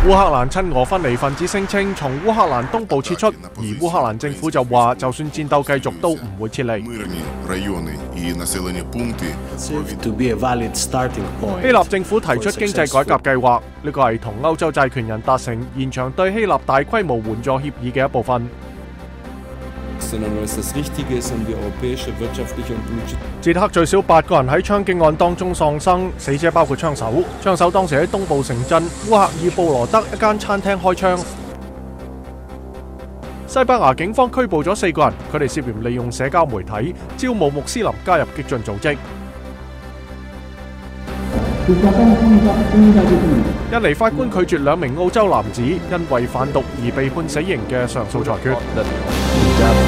烏克蘭親俄分離分子聲稱從烏克蘭東部撤出，而烏克蘭政府就話，就算戰鬥繼續都唔會撤離。希臘政府提出經濟改革計劃，呢個係同歐洲債權人達成延長對希臘大規模援助協議嘅一部分。捷克最少8個人喺槍擊案當中喪生，死者包括槍手。槍手當時喺東部城鎮烏克爾布羅德一間餐廳開槍。西班牙警方拘捕咗4個人，佢哋涉嫌利用社交媒體招募穆斯林加入激進組織。印尼法官拒絕2名澳洲男子因為販毒而被判死刑嘅上訴裁決。